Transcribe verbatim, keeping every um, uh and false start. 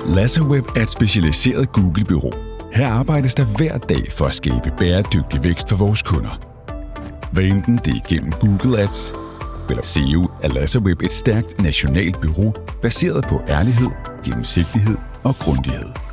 LaserWeb er et specialiseret Google-bureau. Her arbejdes der hver dag for at skabe bæredygtig vækst for vores kunder. Hvad enten det er gennem Google Ads eller S E O, er LaserWeb et stærkt nationalt bureau baseret på ærlighed, gennemsigtighed og grundighed.